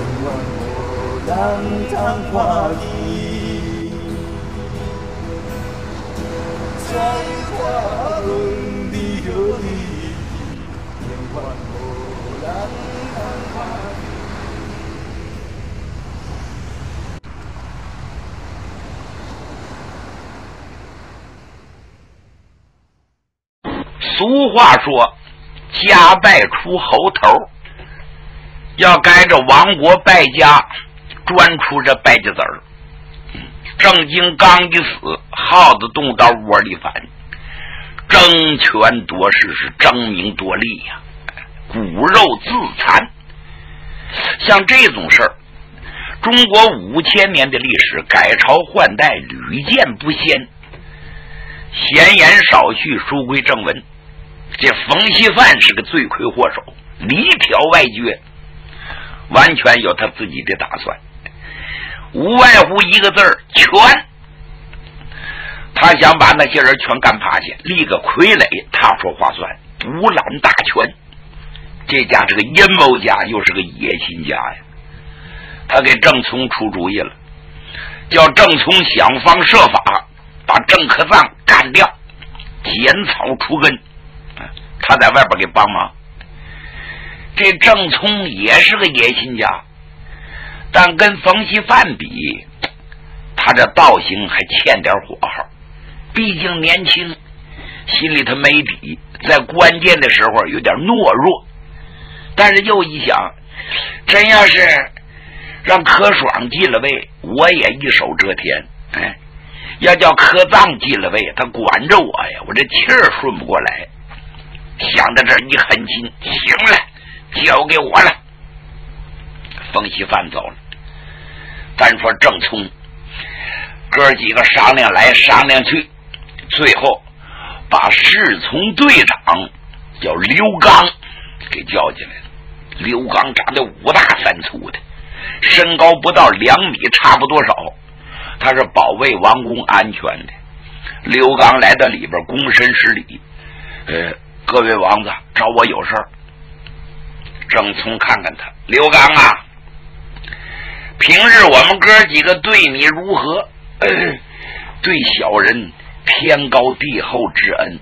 万我浪荡花意，在花轮里游离，变幻我浪荡花意。 俗话说家败出猴头，要该这亡国败家专出这败家子儿。正经刚一死，耗子洞到窝里翻，争权夺势是争名夺利呀，骨肉自残。像这种事儿，中国5000年的历史改朝换代屡见不鲜。闲言少叙，书归正文。这冯锡范是个罪魁祸首，里挑外撅，完全有他自己的打算，无外乎一个字儿：权。他想把那些人全干趴下，立个傀儡，他说话算，独揽大权。这家是个阴谋家，又是个野心家呀。他给郑聪出主意了，叫郑聪想方设法把郑克臧干掉，剪草除根。他在外边给帮忙。这郑聪也是个野心家，但跟冯锡范比，他这道行还欠点火候，毕竟年轻，心里头没底，在关键的时候有点懦弱。但是又一想，真要是让柯爽继了位，我也一手遮天。要叫柯臧继了位，他管着我呀，我这气儿顺不过来。想到这儿一狠心，行了，交给我了。冯锡范走了，咱说郑聪哥几个商量来商量去，最后把侍从队长叫刘刚给叫进来了。刘刚长得5大3粗的，身高不到2米，差不多少。他是保卫王宫安全的。刘刚来到里边，躬身施礼，各位王子找我有事儿。郑聪看看他，刘刚啊，平日我们哥几个对你如何？对小人天高地厚之恩。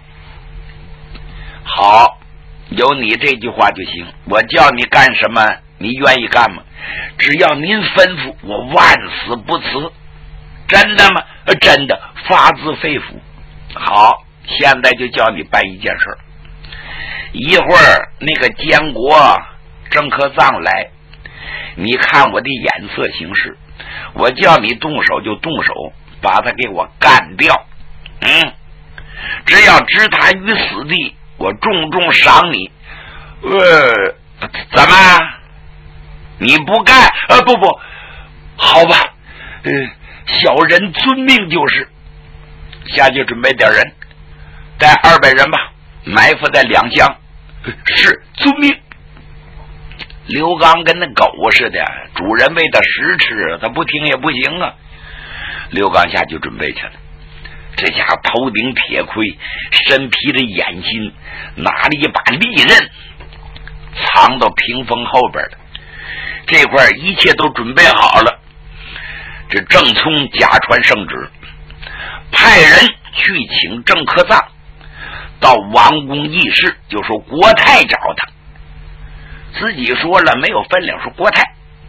好，有你这句话就行，我叫你干什么你愿意干吗？只要您吩咐，我万死不辞。真的吗？真的，发自肺腑。好，现在就叫你办一件事。一会儿那个监国郑克臧来，你看我的眼色行事，我叫你动手就动手，把他给我干掉。只要置他于死地，我重重赏你。怎么你不干？不，好吧，小人遵命就是。下去准备点人，带200人吧，埋伏在2乡。是，遵命。刘刚跟那狗似的，主人喂他食吃，他不听也不行啊。刘刚下去准备去了，这家伙头顶铁盔，身披着眼心，拿了一把利刃，藏到屏风后边了。这块一切都准备好了。这郑聪假传圣旨，派人去请郑克臧到王宫议事，就说国太找他。自己说了没有分量，说国太。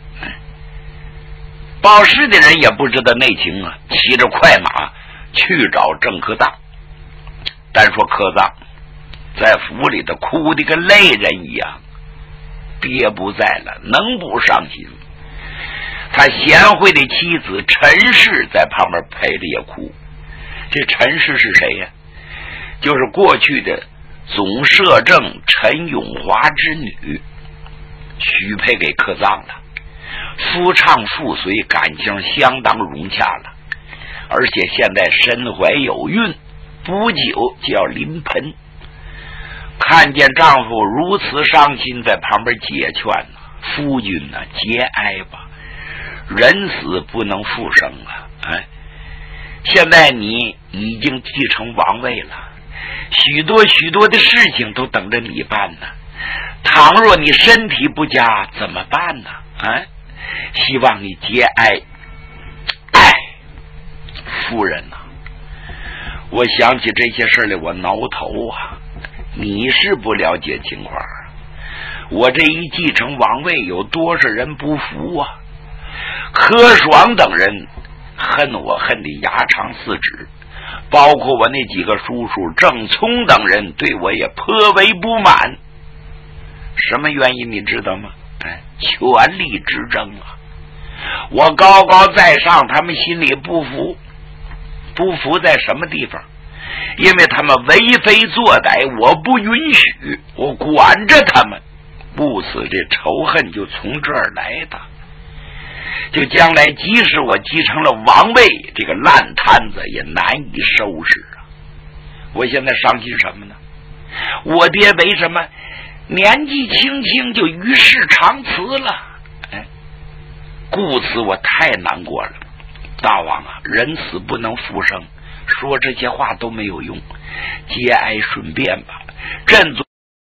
报事的人也不知道内情啊，骑着快马去找郑克臧。单说克臧在府里头哭得跟泪人一样，爹不在了，能不伤心吗？他贤惠的妻子陈氏在旁边陪着也哭。这陈氏是谁呀？就是过去的总摄政陈永华之女，许配给克臧了，夫唱妇随，感情相当融洽了，而且现在身怀有孕，不久就要临盆。看见丈夫如此伤心，在旁边解劝呢，夫君呢，节哀吧，人死不能复生啊！现在你已经继承王位了，许多的事情都等着你办呢。倘若你身体不佳怎么办呢？ 希望你节哀。哎，夫人呐，我想起这些事来，我挠头啊。你是不了解情况，我这一继承王位，有多少人不服啊？柯爽等人恨我恨得牙长四指，包括我那几个叔叔郑聪等人对我也颇为不满。什么原因你知道吗？权力之争啊！我高高在上，他们心里不服。不服在什么地方？因为他们为非作歹，我不允许，我管着他们，不死这仇恨就从这儿来的。就将来即使我继承了王位，这个烂摊子也难以收拾啊！我现在伤心什么呢？我爹为什么年纪轻轻就与世长辞了？故此我太难过了。大王啊，人死不能复生，说这些话都没有用，节哀顺变吧。振作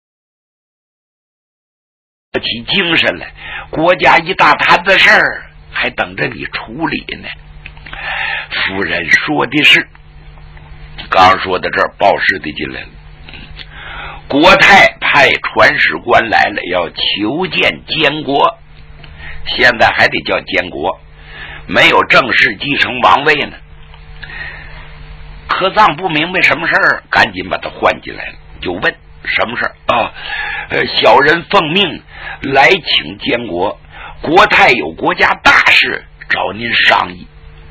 起精神来，国家一大摊子事儿还等着你处理呢。夫人说的是。刚说到这儿，报事的进来了。国太派传使官来了，要求见监国。现在还得叫监国，没有正式继承王位呢。柯藏不明白什么事儿，赶紧把他唤进来了，就问什么事儿小人奉命来请监国，国太有国家大事找您商议。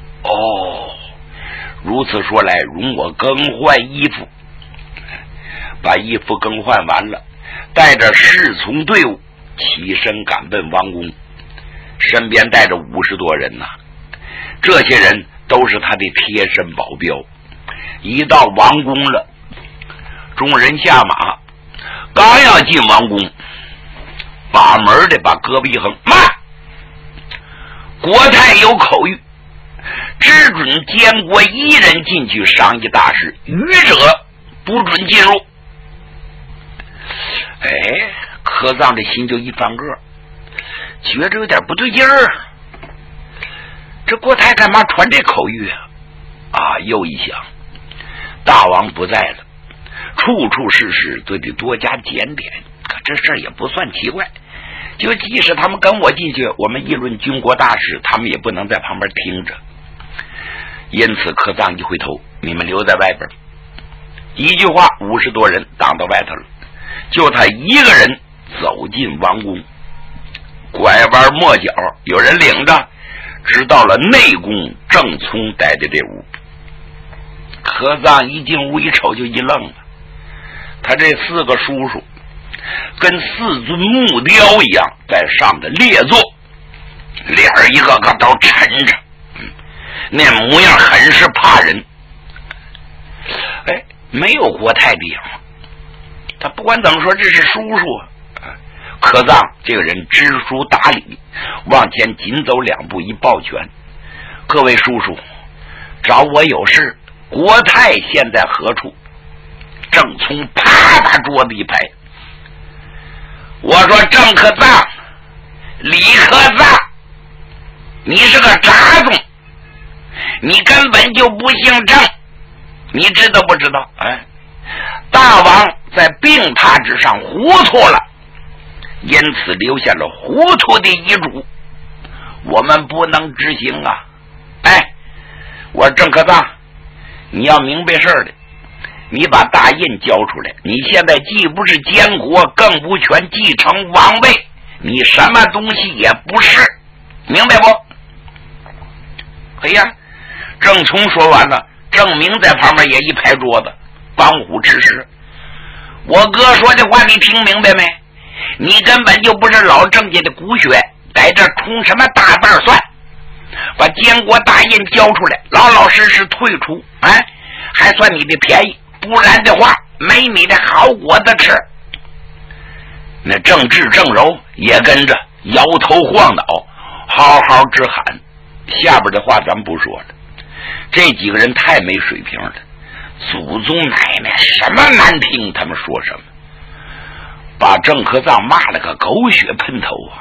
如此说来，容我更换衣服。把衣服更换完了，带着侍从队伍起身赶奔王宫，身边带着50多人呐。这些人都是他的贴身保镖。一到王宫了，众人下马，刚要进王宫，把门的把胳膊一横，慢！国太有口谕，只准监国一人进去商议大事，余者不准进入。柯藏这心就一翻个，觉着有点不对劲儿。这国太干嘛传这口谕啊？又一想，大王不在了，处处事事都得多加检点，可这事儿也不算奇怪。就即使他们跟我进去，我们议论军国大事，他们也不能在旁边听着。因此柯藏一回头，你们留在外边。一句话，50多人挡到外头了，就他一个人走进王宫，拐弯抹角，有人领着，直到了内宫正聪待的这屋。柯藏一进屋一瞅就一愣了，他这4个叔叔跟4尊木雕一样在上头列坐，脸儿一个个都沉着，那模样很是怕人。没有国太的样，他不管怎么说这是叔叔啊。柯藏这个人知书达理，往前紧走2步，一抱拳：各位叔叔，找我有事，国太现在何处？郑聪啪把桌子一拍，我说郑柯藏，李柯藏，你是个杂种，你根本就不姓郑，你知道不知道？大王在病榻之上糊涂了，因此留下了糊涂的遗嘱，我们不能执行啊！我说郑柯藏，你要明白事儿的，你把大印交出来，你现在既不是监国，更无权继承王位，你什么东西也不是，明白不？郑聪说完了，郑明在旁边也一拍桌子，帮虎吃食。我哥说的话你听明白没？你根本就不是老郑家的骨血，在这充什么大瓣蒜？把监国大印交出来，老老实实退出，还算你的便宜，不然的话没你的好果子吃。那郑治郑柔也跟着摇头晃脑，好好直喊。下边的话咱不说了，这几个人太没水平了，祖宗奶奶什么难听他们说什么，把郑柯藏骂了个狗血喷头啊！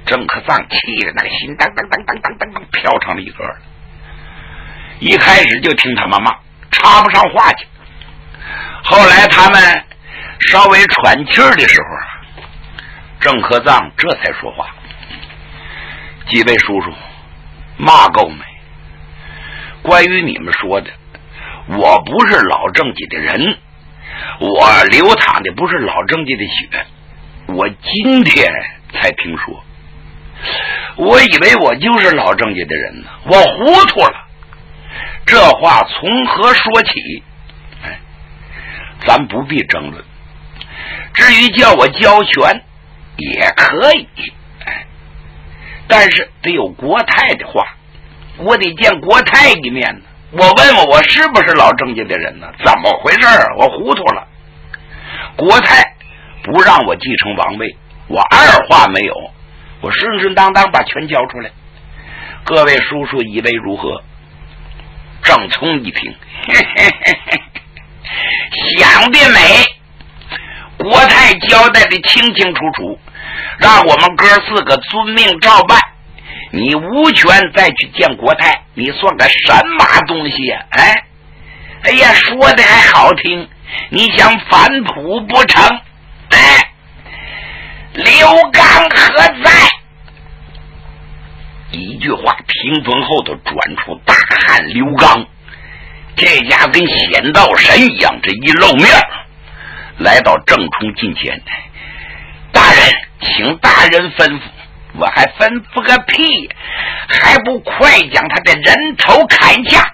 郑克藏气着那个心当当当当当当当飘成了一个了。一开始就听他们骂，插不上话去。后来他们稍微喘气儿的时候，郑克藏这才说话：“几位叔叔，骂够没？关于你们说的，我不是老郑家的人，我流淌的不是老郑家的血，我今天才听说，我以为我就是老郑家的人呢，我糊涂了。这话从何说起？咱不必争论。至于叫我交权也可以，但是得有国泰的话，我得见国泰一面呢。我问问我是不是老郑家的人呢？怎么回事？我糊涂了。国泰不让我继承王位，我二话没有，我顺顺当当把权交出来。各位叔叔以为如何？郑聪一听，嘿嘿嘿嘿，想得美！国泰交代的清清楚楚，让我们哥四个遵命照办。你无权再去见国泰，你算个什么东西呀？哎呀，说的还好听，你想反哺不成？刘刚何在？一句话，屏风后头转出大汉刘刚，这家跟显道神一样，这一露面来到郑冲近前。大人，请大人吩咐。我还吩咐个屁，还不快将他的人头砍下！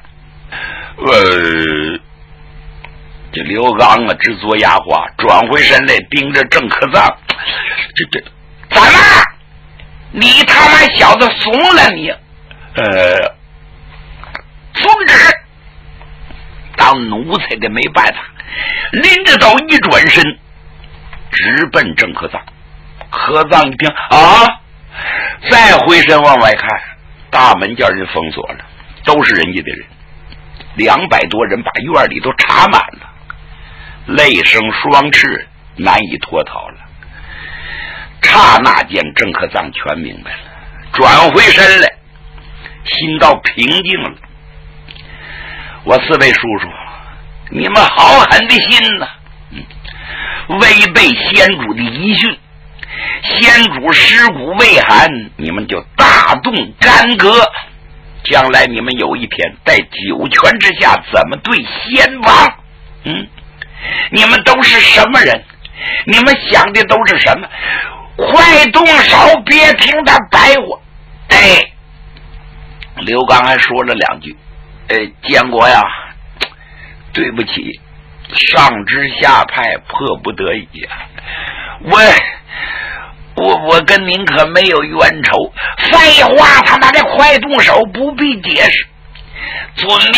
这刘刚啊，直嘬牙花，转回身来盯着郑克藏，这怎么？你他妈小子怂了你？遵旨。当奴才的没办法，拎着刀一转身，直奔郑克藏。克藏一听啊！再回身往外看，大门叫人封锁了，都是人家的人，200多人把院里都插满了，泪生双翅，难以脱逃了。刹那间，郑克藏全明白了，转回身来，心到平静了。我4位叔叔，你们好狠的心呐！违背先主的遗训，先主尸骨未寒，你们就大动干戈。将来你们有一天在九泉之下怎么对先王？你们都是什么人？你们想的都是什么？快动手，别听他白话。刘刚还说了2句，建国呀，对不起，上知下派，迫不得已呀，我跟您可没有冤仇。废话，他妈的，快动手，不必解释。遵命。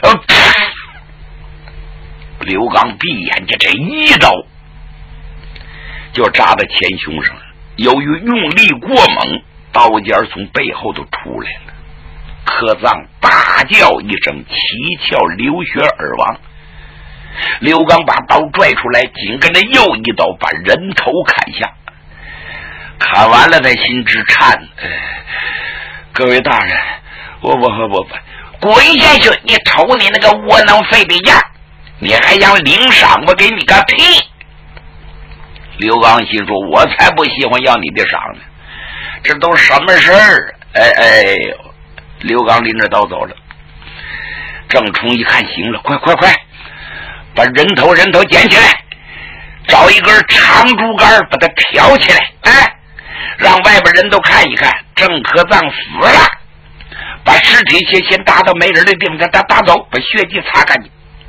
刘刚闭眼睛，这一刀就扎在前胸上了。由于用力过猛，刀尖从背后头出来了。克藏大叫一声，七窍流血而亡。刘刚把刀拽出来，紧跟着又一刀把人头砍下。砍完了，他心直颤。各位大人，我滚下去！你瞅你那个窝囊废的样，你还想领赏？我给你个屁！刘刚心说：“我才不喜欢要你的赏呢，这都什么事儿？”刘刚拎着刀走了。郑冲一看，行了，快，把人头捡起来，找一根长竹竿把它挑起来，让外边人都看一看，郑克藏死了。把尸体先搭到没人的地方，搭走，把血迹擦干净。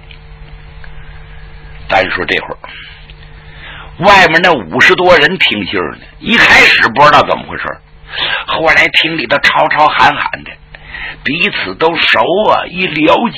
单说这会儿，外面那50多人听信呢，一开始不知道怎么回事，后来听里头吵吵喊喊的，彼此都熟啊，一了解，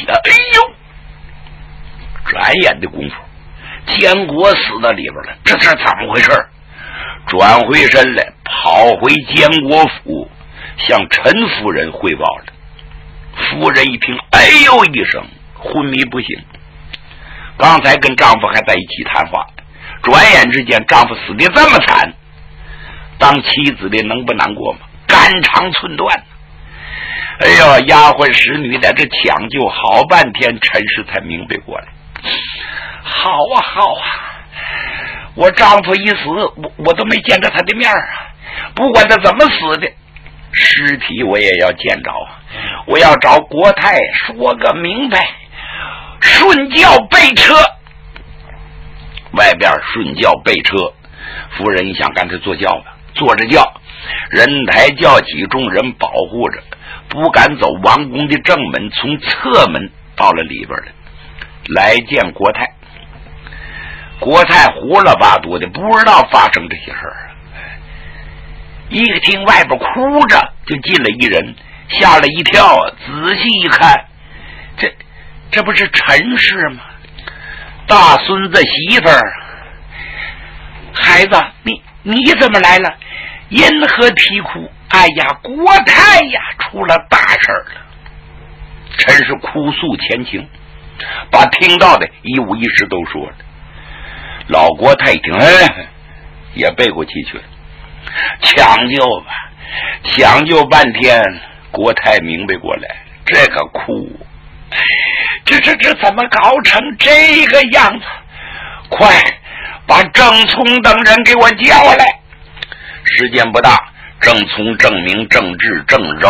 转眼的功夫，建国死到里边了，这是怎么回事？转回身来，跑回监国府，向陈夫人汇报了。夫人一听，哎呦一声，昏迷不醒。刚才跟丈夫还在一起谈话，转眼之间丈夫死得这么惨， 当妻子的能不难过吗？肝肠寸断。哎呦，丫鬟使女在这抢救好半天，陈氏才明白过来。好啊好啊，我丈夫一死，我都没见着他的面啊！不管他怎么死的，尸体我也要见着啊！我要找国泰说个明白。顺轿备车，外边顺轿备车，夫人一想，干脆坐轿吧。坐着轿，人抬轿起，众人保护着，不敢走王宫的正门，从侧门到了里边了，来见国泰。国泰胡了八嘟的，不知道发生这些事儿。一听外边哭着，就进了一人，吓了一跳，仔细一看，这不是陈氏吗？大孙子媳妇儿，孩子，你怎么来了？因何啼哭？哎呀，国泰呀，出了大事了！陈氏哭诉前情，把听到的一五一十都说了。老国泰一听，也背过气去了。抢救吧，抢救半天，国泰明白过来，这个哭，这怎么搞成这个样子？快把郑聪等人给我叫来！时间不大，郑聪、郑明、郑志、郑柔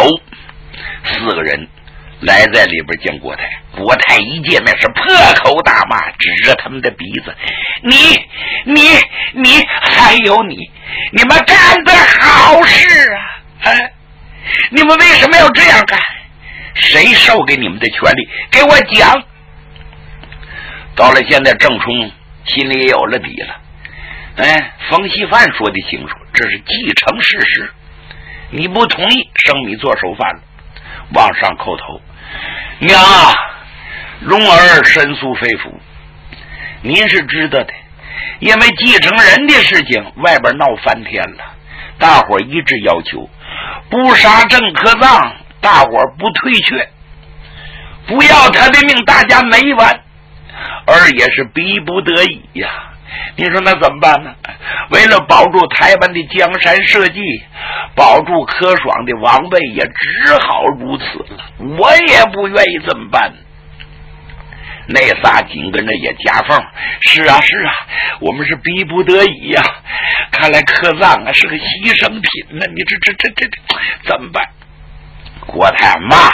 4个人来在里边见国泰。国泰一见面是破口大骂，指着他们的鼻子：你还有你们干的好事啊！你们为什么要这样干？谁授给你们的权利？给我讲。到了现在，郑冲心里也有了底了。冯锡范说的清楚，这是继承事实。你不同意，生米做熟饭了，往上叩头。娘，蓉儿申诉肺腑，您是知道的，因为继承人的事情外边闹翻天了，大伙一致要求不杀郑科臧，大伙不退却，不要他的命，大家没完。儿也是逼不得已呀，你说那怎么办呢？为了保住台湾的江山社稷，保住柯爽的王位，也只好如此了。我也不愿意这么办。那仨紧跟着也夹缝，是啊，我们是逼不得已呀。看来柯臧是个牺牲品呢，你这怎么办？国泰骂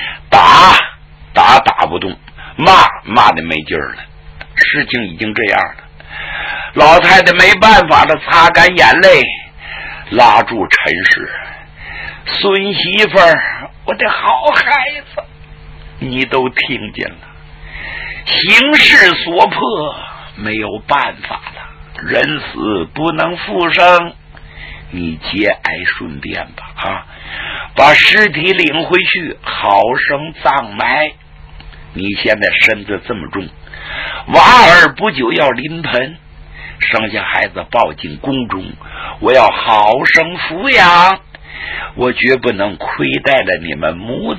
打不动，骂的没劲儿了。事情已经这样了，老太太没办法了，擦干眼泪，拉住陈氏：“孙媳妇儿，我的好孩子，你都听见了，形势所迫，没有办法了，人死不能复生，你节哀顺变吧，把尸体领回去，好生葬埋。你现在身子这么重，娃儿不久要临盆，生下孩子抱进宫中，我要好生抚养，我绝不能亏待了你们母子。”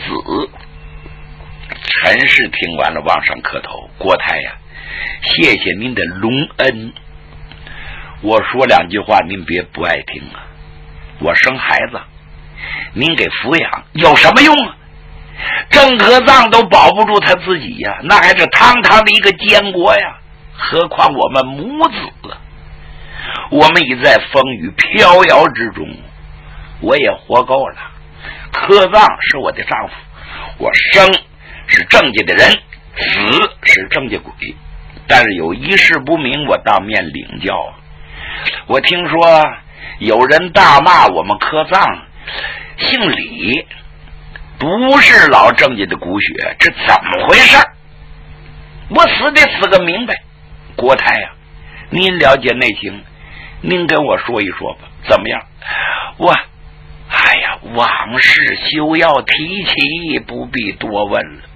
陈氏听完了，往上磕头：“国泰呀，谢谢您的隆恩。我说两句话，您别不爱听啊。我生孩子，您给抚养有什么用啊？郑科臧都保不住他自己呀，那还是堂堂的一个监国呀，何况我们母子啊？我们已在风雨飘摇之中，我也活够了。科臧是我的丈夫，我生是郑家的人，死是郑家鬼。但是有一事不明，我当面领教。我听说有人大骂我们科臧姓李，不是老郑家的骨血，这怎么回事？我死得死个明白。国泰啊，您了解内情，您跟我说一说吧，怎么样？往事休要提起，不必多问了。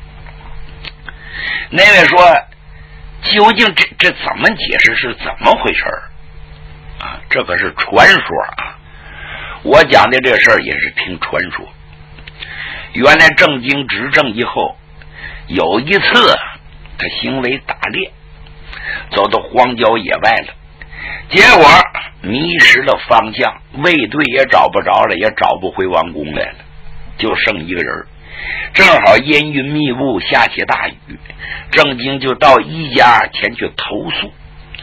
那位说，究竟这怎么解释，是怎么回事啊？这可是传说啊！我讲的这事儿也是听传说。原来郑经执政以后，有一次他行为打猎，走到荒郊野外了， 结果迷失了方向，卫队也找不着了，也找不回王宫来了，就剩一个人。正好阴云密布，下起大雨，郑经就到一家前去投诉。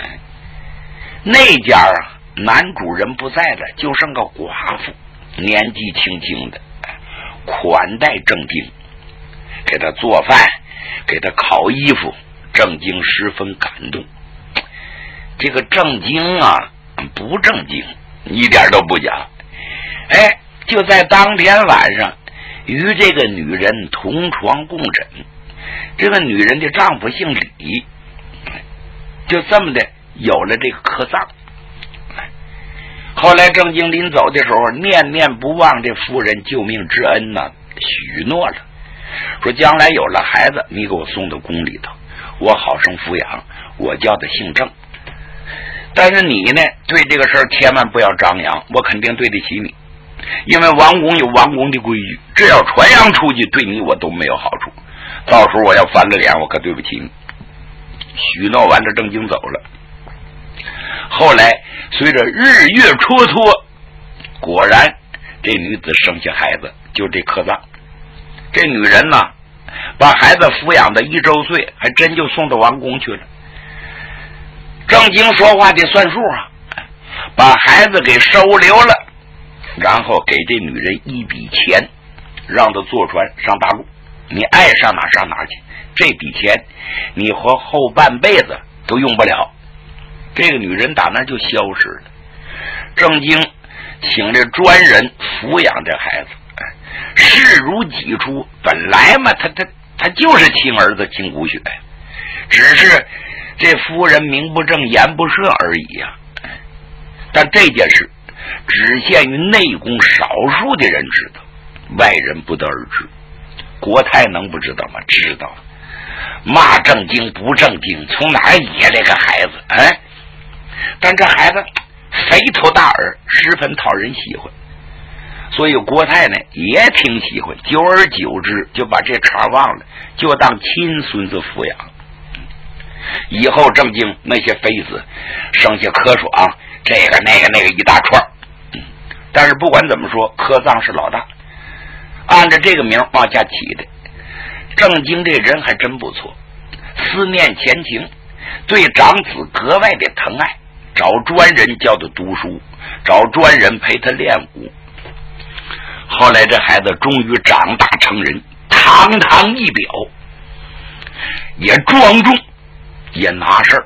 那家男主人不在了，就剩个寡妇，年纪轻轻的，款待郑经，给他做饭，给他烤衣服。郑经十分感动。这个郑经啊，不正经，一点都不假。就在当天晚上，与这个女人同床共枕。这个女人的丈夫姓李，就这么的有了这个客葬。后来郑经临走的时候，念念不忘这夫人救命之恩呢，许诺了，说将来有了孩子，你给我送到宫里头，我好生抚养，我叫他姓郑。但是你呢，对这个事儿千万不要张扬，我肯定对得起你，因为王宫有王宫的规矩，这要传扬出去，对你我都没有好处，到时候我要翻个脸，我可对不起你。许诺完了，郑经走了。后来随着日月蹉跎，果然这女子生下孩子，就这客葬。这女人呢，把孩子抚养到1周岁，还真就送到王宫去了。郑经说话得算数啊，把孩子给收留了，然后给这女人一笔钱，让她坐船上大陆，你爱上哪上哪去，这笔钱你和后半辈子都用不了。这个女人打那就消失了。郑经请这专人抚养这孩子，视如己出。本来嘛，他就是亲儿子亲骨血，只是这夫人名不正言不顺而已呀。但这件事只限于内宫少数的人知道，外人不得而知。国太能不知道吗？知道。骂正经不正经，从哪儿野来个孩子？但这孩子肥头大耳，十分讨人喜欢，所以国太呢也挺喜欢，久而久之就把这茬忘了，就当亲孙子抚养。以后郑经那些妃子生下柯爽，这个那个一大串，但是不管怎么说，柯臧是老大，按照这个名往下起的。郑经这人还真不错，思念前情，对长子格外的疼爱，找专人教他读书，找专人陪他练武。后来这孩子终于长大成人，堂堂一表，也庄重，也拿事儿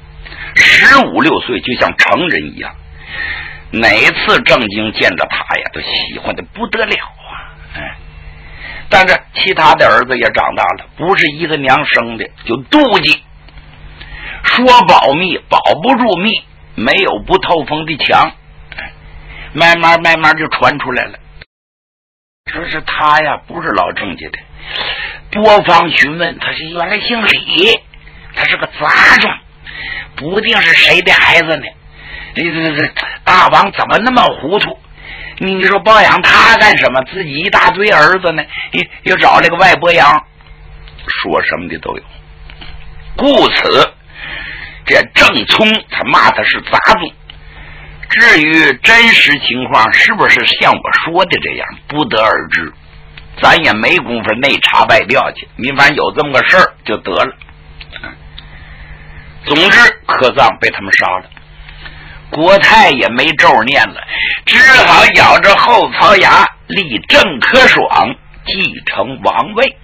，15、16岁就像成人一样。哪次郑经见着他呀，都喜欢的不得了啊！但是其他的儿子也长大了，不是一个娘生的，就妒忌，说保密保不住密，没有不透风的墙，慢慢就传出来了。说是他呀，不是老郑家的，多方询问，他是原来姓李，他是个杂种，不定是谁的孩子呢。这大王怎么那么糊涂？你说包养他干什么？自己一大堆儿子呢，又找了个外伯养，说什么的都有。故此这郑聪他骂他是杂种，至于真实情况是不是像我说的这样，不得而知，咱也没工夫内查外调去，民反有这么个事儿就得了。总之柯臧被他们杀了，国太也没咒念了，只好咬着后槽牙立郑柯爽继承王位。